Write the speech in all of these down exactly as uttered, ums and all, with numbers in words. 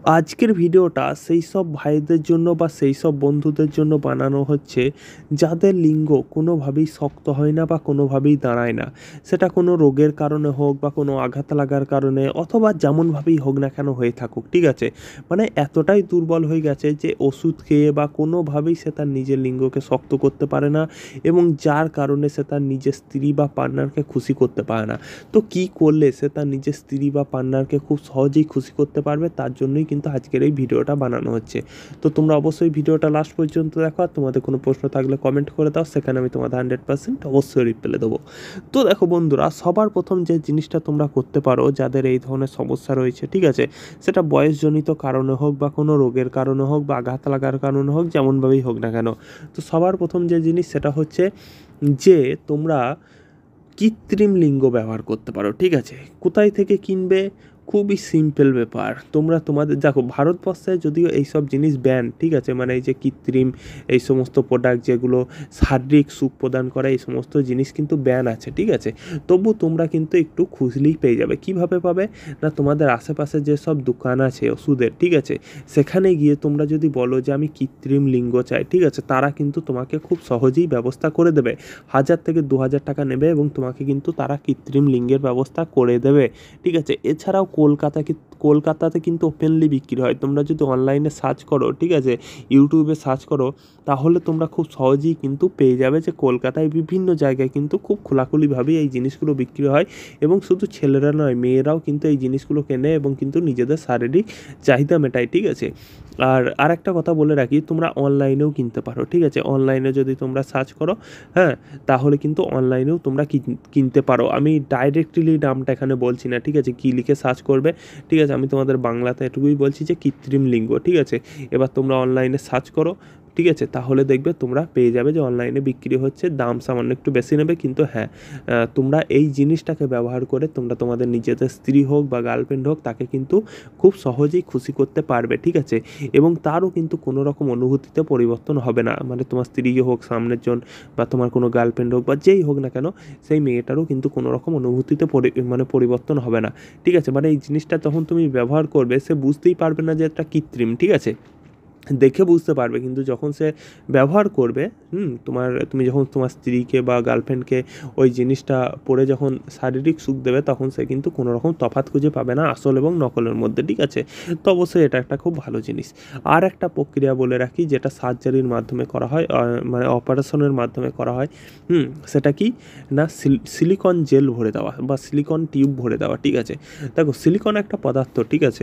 আজকের ভিডিওটা সেই সব ভাইদের জন্য বা সেই সব বন্ধুদের জন্য বানানো হচ্ছে যাদের লিঙ্গ কোনোভাবেই শক্ত হয় না বা কোনোভাবেই দাঁড়ায় না। সেটা কোনো রোগের কারণে হোক বা কোনো আঘাত লাগার কারণে অথবা যেমনভাবেই হোক না কেন হয়ে থাকুক, ঠিক আছে? মানে এতটাই দুর্বল হয়ে গেছে যে ওষুধ খেয়ে বা কোনোভাবেই সে তার নিজের লিঙ্গকে শক্ত করতে পারে না এবং যার কারণে সে তার নিজের স্ত্রী বা পার্টনারকে খুশি করতে পারে না। তো কী করলে সে তার নিজের স্ত্রী বা পার্টনারকে খুব সহজেই খুশি করতে পারবে, তার জন্যই কিন্তু আজকের এই ভিডিওটা বানানো হচ্ছে। তো তোমরা অবশ্যই ভিডিওটা লাস্ট পর্যন্ত দেখো, আর তোমাদের কোনো প্রশ্ন থাকলে কমেন্ট করে দাও, সেখানে আমি তোমাদের হান্ড্রেড পার্সেন্ট অবশ্যই রিপ্লাই দেবো। তো দেখো বন্ধুরা, সবার প্রথম যে জিনিসটা তোমরা করতে পারো যাদের এই ধরনের সমস্যা রয়েছে, ঠিক আছে, সেটা বয়সজনিত কারণে হোক বা কোনো রোগের কারণে হোক বা আঘাত লাগার কারণে হোক, যেমনভাবেই হোক না কেন। তো সবার প্রথম যে জিনিস সেটা হচ্ছে যে তোমরা কৃত্রিম লিঙ্গ ব্যবহার করতে পারো, ঠিক আছে? কোথায় থেকে কিনবে? খুবই সিম্পল ব্যাপার। তোমরা তোমাদের দেখো, ভারতবর্ষে যদিও এইসব জিনিস ব্যান, ঠিক আছে, মানে এই যে কৃত্রিম এই সমস্ত প্রোডাক্ট যেগুলো শারীরিক সুখ প্রদান করে, এই সমস্ত জিনিস কিন্তু ব্যান আছে, ঠিক আছে? তবু তোমরা কিন্তু একটু খুঁজলেই পেয়ে যাবে। কিভাবে পাবে? না, তোমাদের আশেপাশে যেসব দোকান আছে ওষুধের, ঠিক আছে, সেখানে গিয়ে তোমরা যদি বলো যে আমি কৃত্রিম লিঙ্গ চাই, ঠিক আছে, তারা কিন্তু তোমাকে খুব সহজেই ব্যবস্থা করে দেবে। হাজার থেকে দু হাজার টাকা নেবে এবং তোমাকে কিন্তু তারা কৃত্রিম লিঙ্গের ব্যবস্থা করে দেবে, ঠিক আছে? এছাড়াও কলকাতা কলকাতাতে কিন্তু ওপেনলি বিক্রি হয়। তোমরা যদি অনলাইনে সার্চ করো, ঠিক আছে, ইউটিউবে সার্চ করো, তাহলে তোমরা খুব সহজেই কিন্তু পেয়ে যাবে যে কলকাতায় বিভিন্ন জায়গায় কিন্তু খুব খোলাখুলিভাবেই এই জিনিসগুলো বিক্রি হয় এবং শুধু ছেলেরা নয়, মেয়েরাও কিন্তু এই জিনিসগুলো কেনে এবং কিন্তু নিজেদের শারীরিক চাহিদা মেটায়, ঠিক আছে? আর আরেকটা কথা বলে রাখি, তোমরা অনলাইনেও কিনতে পারো, ঠিক আছে? অনলাইনে যদি তোমরা সার্চ করো, হ্যাঁ, তাহলে কিন্তু অনলাইনেও তোমরা কিনতে পারো। আমি ডাইরেক্টলি নামটা এখানে বলছি না, ঠিক আছে, কী লিখে সার্চ করবে, ঠিক আছে? আমি তোমাদের বাংলাতে এটুকুই বলছি যে কৃত্রিম লিঙ্গ, ঠিক আছে? এবার তোমরা অনলাইনে সার্চ করো, ঠিক আছে, তাহলে দেখবে তোমরা পেয়ে যাবে যে অনলাইনে বিক্রি হচ্ছে। দাম সামান্য একটু বেশি নেবে, কিন্তু হ্যাঁ, তোমরা এই জিনিসটাকে ব্যবহার করে তোমরা তোমাদের নিজেদের স্ত্রী হোক বা গার্লফ্রেন্ড হোক, তাকে কিন্তু খুব সহজেই খুশি করতে পারবে, ঠিক আছে? এবং তারও কিন্তু কোনো রকম অনুভূতিতে পরিবর্তন হবে না। মানে তোমার স্ত্রী হোক সামনের জন বা তোমার কোনো গার্লফ্রেন্ড হোক বা যেই হোক না কেন, সেই মেয়েটারও কিন্তু কোনো রকম অনুভূতিতে পরি মানে পরিবর্তন হবে না, ঠিক আছে? মানে এই জিনিসটা যখন তুমি ব্যবহার করবে, সে বুঝতেই পারবে না যে এটা কৃত্রিম, ঠিক আছে? দেখে বুঝতে পারবে, কিন্তু যখন সে ব্যবহার করবে, হুম, তোমার তুমি যখন তোমার স্ত্রীকে বা গার্লফ্রেন্ডকে ওই জিনিসটা পরে যখন শারীরিক সুখ দেবে, তখন সে কিন্তু কোনো রকম তফাৎ খুঁজে পাবে না আসল এবং নকলের মধ্যে, ঠিক আছে? তো অবশ্যই এটা একটা খুব ভালো জিনিস। আর একটা প্রক্রিয়া বলে রাখি, যেটা সার্জারির মাধ্যমে করা হয়, মানে অপারেশনের মাধ্যমে করা হয়, হুম, সেটা কি না, সিলিকন জেল ভরে দেওয়া বা সিলিকন টিউব ভরে দেওয়া, ঠিক আছে? দেখো, সিলিকন একটা পদার্থ, ঠিক আছে?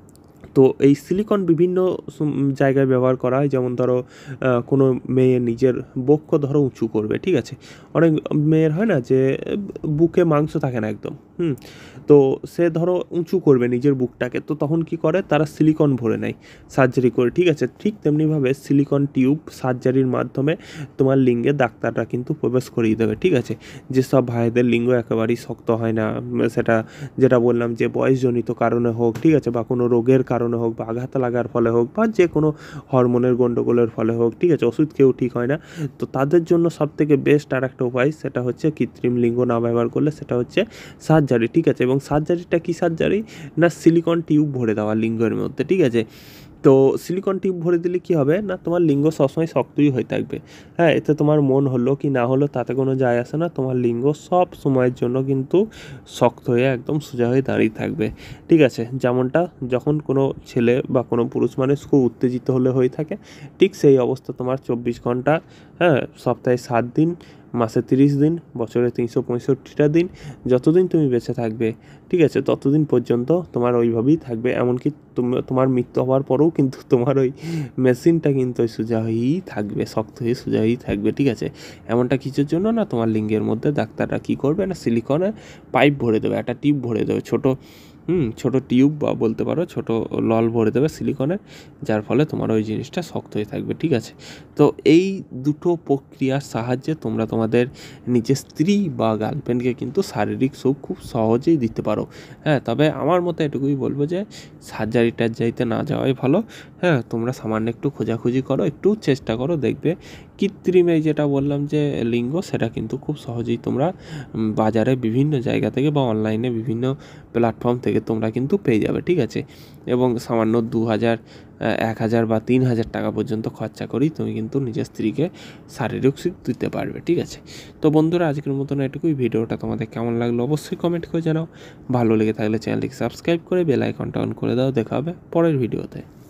তো এই সিলিকন বিভিন্ন জায়গায় ব্যবহার করা হয়। যেমন ধরো, কোনো মেয়ে নিজের বক্ষ ধরো উঁচু করবে, ঠিক আছে? অনেক মেয়ের হয় না যে বুকে মাংস থাকে না একদম, হুম, তো সে ধরো উঁচু করবে নিজের বুকটাকে, তো তখন কি করে, তারা সিলিকন ভরে নেয় সার্জারি করে, ঠিক আছে? ঠিক তেমনিভাবে সিলিকন টিউব সার্জারির মাধ্যমে তোমার লিঙ্গে ডাক্তাররা কিন্তু প্রবেশ করিয়ে দেবে, ঠিক আছে? যেসব ভাইদের লিঙ্গ একেবারেই শক্ত হয় না, সেটা যেটা বললাম যে বয়সজনিত কারণে হোক, ঠিক আছে, বা কোনো রোগের কারণে হোক বা আঘাত লাগার ফলে হোক বা যে কোনো হরমোনের গণ্ডগোলের ফলে হোক, ঠিক আছে, ওষুধ খেয়েও ঠিক হয় না, তো তাদের জন্য সবথেকে বেস্ট আর একটা উপায়, সেটা হচ্ছে কৃত্রিম লিঙ্গ না ব্যবহার করলে সেটা হচ্ছে সার্জারি, ঠিক আছে? এবং সার্জারিটা কী সার্জারি? না, সিলিকন টিউব ভরে দেওয়া লিঙ্গের মধ্যে, ঠিক আছে? তো সিলিকন টিউব ভরে দিলে কী হবে না, তোমার লিঙ্গ সবসময় শক্তই হয়ে থাকবে, হ্যাঁ, এতে তোমার মন হলো কি না হলো তাতে কোনো যায় আসে না, তোমার লিঙ্গ সব সময়ের জন্য কিন্তু শক্ত হয়ে একদম সোজা হয়ে দাঁড়িয়ে থাকবে, ঠিক আছে? যেমনটা যখন কোনো ছেলে বা কোনো পুরুষ মানুষ খুব উত্তেজিত হলে হয়ে থাকে, ঠিক সেই অবস্থা তোমার চব্বিশ ঘন্টা, হ্যাঁ, সপ্তাহে সাত দিন, মাসে তিরিশ দিন, বছরে তিনশো পঁয়ষট্টিটা দিন, যতদিন তুমি বেঁচে থাকবে, ঠিক আছে, ততদিন পর্যন্ত তোমার ওইভাবেই থাকবে। এমনকি তুমি তোমার মৃত্যু হওয়ার পরেও কিন্তু তোমার ওই মেশিনটা কিন্তু ওই সোজা হয়েই থাকবে, শক্ত হয়ে সোজা হয়েই থাকবে, ঠিক আছে? এমনটা কিছুর জন্য না, তোমার লিঙ্গের মধ্যে ডাক্তাররা কী করবে না, সিলিকনের পাইপ ভরে দেবে, একটা টিউব ভরে দেবে, ছোটো হুম ছোটো টিউব বা বলতে পারো ছোটো নল ভরে দেবে সিলিকনের, যার ফলে তোমার ওই জিনিসটা শক্ত হয়ে থাকবে, ঠিক আছে? তো এই দুটো প্রক্রিয়ার সাহায্যে তোমরা তোমাদের নিজের স্ত্রী বা গার্লফ্রেন্ডকে কিন্তু শারীরিক সুখ খুব সহজেই দিতে পারো, হ্যাঁ। তবে আমার মতে এটুকুই বলবো যে সার্জারি টার্জারিতে না যাওয়াই ভালো, হ্যাঁ। তোমরা সামান্য একটু খোঁজাখুঁজি করো, একটু চেষ্টা করো, দেখবে কৃত্রিম এই যেটা বললাম যে লিঙ্গ, সেটা কিন্তু খুব সহজেই তোমরা বাজারে বিভিন্ন জায়গা থেকে বা অনলাইনে বিভিন্ন প্ল্যাটফর্ম থেকে তোমরা কিন্তু পেয়ে যাবে, ঠিক আছে। এবং সামান্য দু হাজার এক হাজার বা তিন হাজার টাকা পর্যন্ত খরচা করেই তুমি কিন্তু নিজের স্ত্রীকে শারীরিক সুখ দিতে পারবে, ঠিক আছে। তো বন্ধুরা, আজকের মতন এটুকুই। ভিডিওটা তোমাদের কেমন লাগলো অবশ্যই কমেন্ট করে জানাও। ভালো লেগে থাকলে চ্যানেলটিকে সাবস্ক্রাইব করে বেল আইকনটা অন করে দাও। দেখা হবে পরের ভিডিওতে।